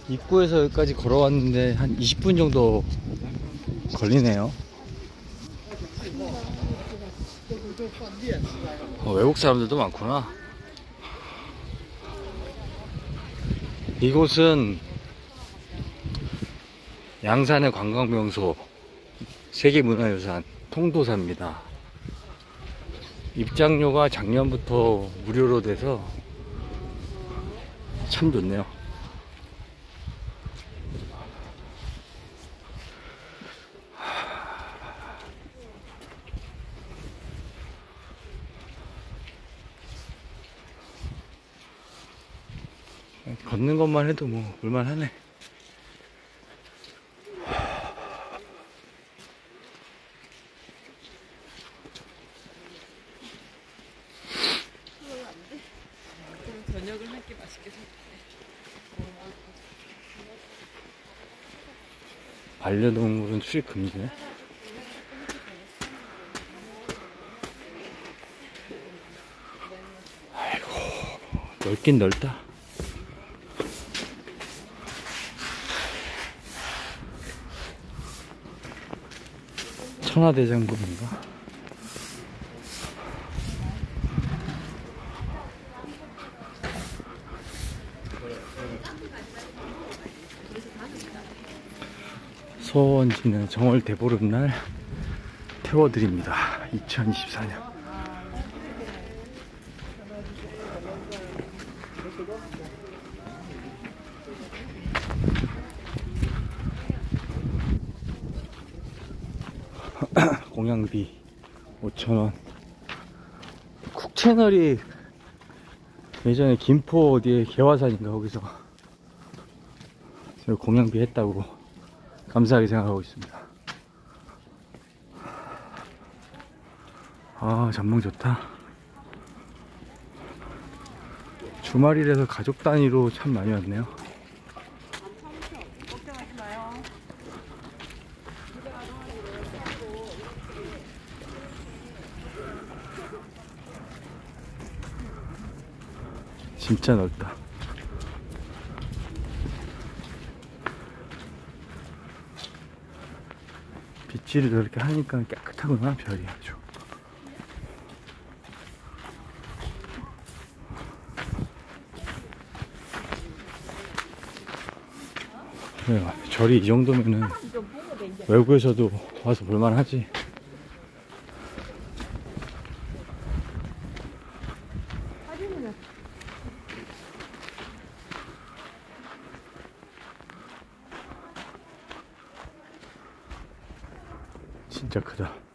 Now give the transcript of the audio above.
입구에서 여기까지 걸어왔는데 한 20분 정도 걸리네요. 외국 사람들도 많구나. 이곳은 양산의 관광명소 세계문화유산 통도사입니다. 입장료가 작년부터 무료로 돼서 참 좋네요. 걷는 것만 해도 뭐 볼만하네. 저녁을 함께 맛있게 살 반려동물은 출입 금지네. 아이고, 넓긴 넓다. 천하대장군인가? 소원지는 정월 대보름날 태워드립니다. 2024년. 공양비 5,000원. 쿡채널이 예전에 김포 어디에 개화산인가 거기서 공양비 했다고 감사하게 생각하고 있습니다. 아, 전망 좋다. 주말이라서 가족 단위로 참 많이 왔네요. 진짜 넓다. 빗질을 저렇게 하니까 깨끗하구나, 별이 아주. 그래요. 절이 이 정도면은 외국에서도 와서 볼만하지. 진짜 크다.